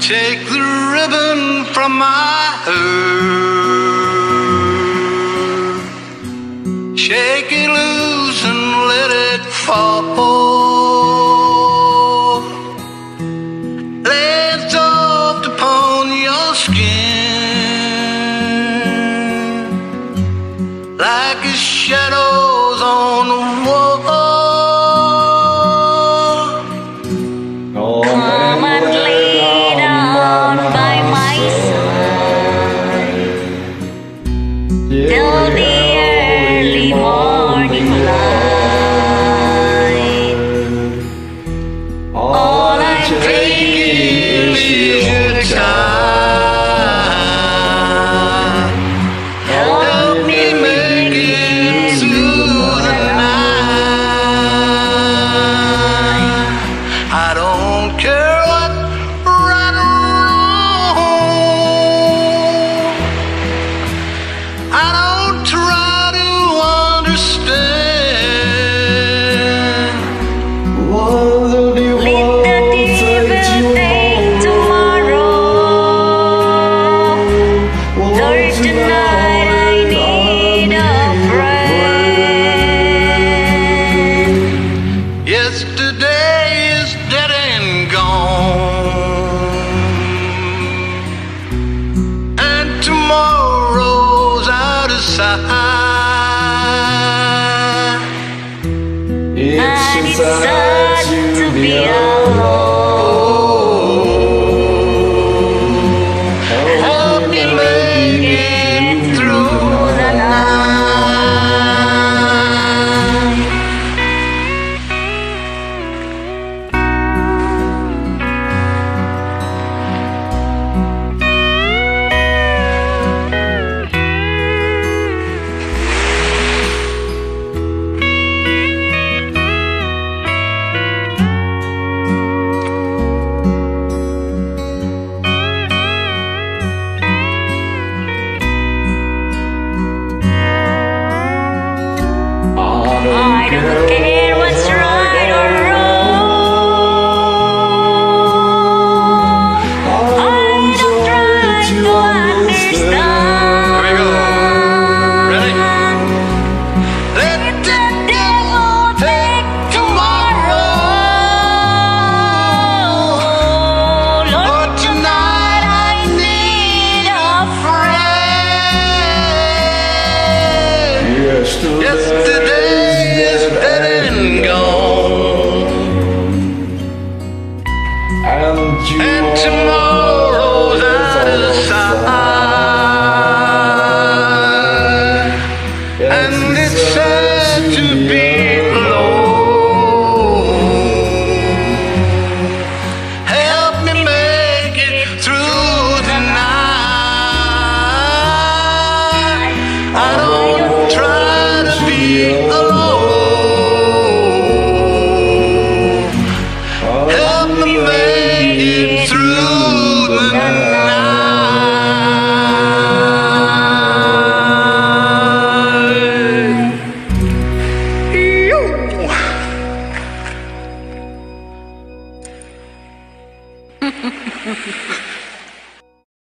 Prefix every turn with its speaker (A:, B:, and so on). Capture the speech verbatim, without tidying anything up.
A: Take the ribbon from my hair, shake it loose and let it fall. Lay it soft upon your skin, like a shadows on the wall.
B: Come and lay down by my side till the early morning light. All I'm taking is your time. Help me make it through the night.
A: I don't care what right or wrong. I don't try to understand.
B: Let the devil take tomorrow. Lord, tonight I need a friend.
A: Yesterday is dead and gone, and tomorrow's out of sight.
B: And it's sad to be alone. Help me make it through the night. I don't care